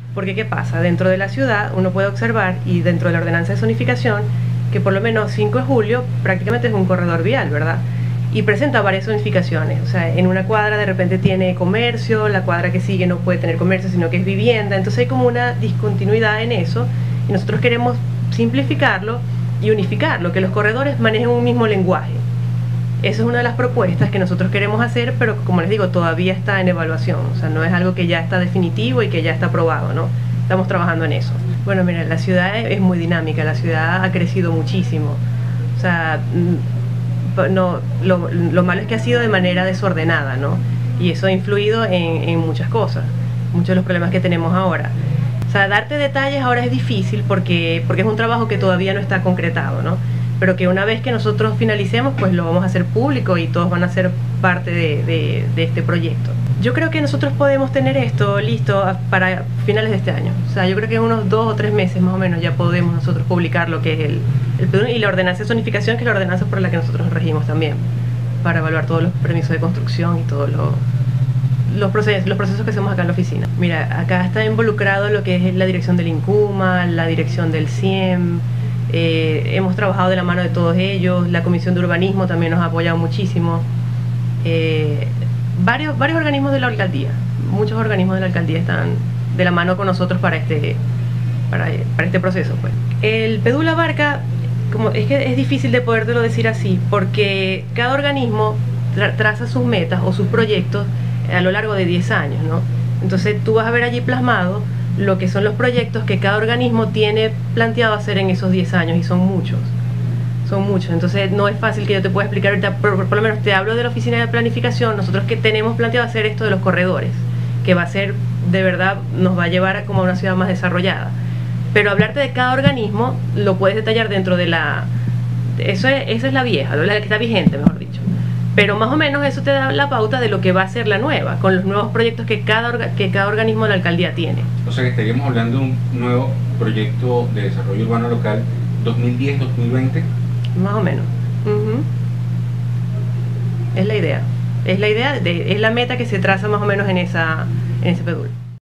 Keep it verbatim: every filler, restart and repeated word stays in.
Porque ¿qué pasa? Dentro de la ciudad uno puede observar, y dentro de la ordenanza de zonificación, que por lo menos cinco de julio prácticamente es un corredor vial, ¿verdad? Y presenta varias zonificaciones. O sea, en una cuadra de repente tiene comercio, la cuadra que sigue no puede tener comercio, sino que es vivienda. Entonces hay como una discontinuidad en eso, y nosotros queremos simplificarlo y unificarlo, que los corredores manejen un mismo lenguaje. Esa es una de las propuestas que nosotros queremos hacer, pero como les digo, todavía está en evaluación. O sea, no es algo que ya está definitivo y que ya está aprobado, ¿no? Estamos trabajando en eso. Bueno, mira, la ciudad es muy dinámica, la ciudad ha crecido muchísimo. O sea, no, lo, lo malo es que ha sido de manera desordenada, ¿no? Y eso ha influido en, en muchas cosas, muchos de los problemas que tenemos ahora. O sea, darte detalles ahora es difícil porque, porque es un trabajo que todavía no está concretado, ¿no? Pero que una vez que nosotros finalicemos, pues lo vamos a hacer público y todos van a ser parte de, de, de este proyecto. Yo creo que nosotros podemos tener esto listo para finales de este año. O sea, yo creo que en unos dos o tres meses más o menos ya podemos nosotros publicar lo que es el, el P D U y la ordenanza de zonificación, que es la ordenanza por la que nosotros nos regimos también, para evaluar todos los permisos de construcción y todos los, los, procesos, los procesos que hacemos acá en la oficina. Mira, acá está involucrado lo que es la dirección del INCUMA, la dirección del C I E M. Eh, hemos trabajado de la mano de todos ellos, la Comisión de Urbanismo también nos ha apoyado muchísimo, eh, varios, varios organismos de la alcaldía, muchos organismos de la alcaldía están de la mano con nosotros para este, para, para este proceso, pues. El P D U abarca, como, es que es difícil de podértelo decir así, porque cada organismo tra traza sus metas o sus proyectos a lo largo de diez años, ¿no? Entonces tú vas a ver allí plasmado lo que son los proyectos que cada organismo tiene planteado hacer en esos diez años, y son muchos, son muchos. Entonces no es fácil que yo te pueda explicar ahorita, por, por, por lo menos te hablo de la oficina de planificación. Nosotros que tenemos planteado hacer esto de los corredores, que va a ser, de verdad, nos va a llevar a como a una ciudad más desarrollada. Pero hablarte de cada organismo lo puedes detallar dentro de la, eso es, esa es la vieja, la que está vigente, mejor dicho. Pero más o menos eso te da la pauta de lo que va a ser la nueva, con los nuevos proyectos que cada, orga, que cada organismo de la alcaldía tiene. O sea que estaríamos hablando de un nuevo proyecto de desarrollo urbano local dos mil diez dos mil veinte. Más o menos. Uh-huh. Es la idea. Es la idea, de, es la meta que se traza más o menos en, esa, en ese P D U.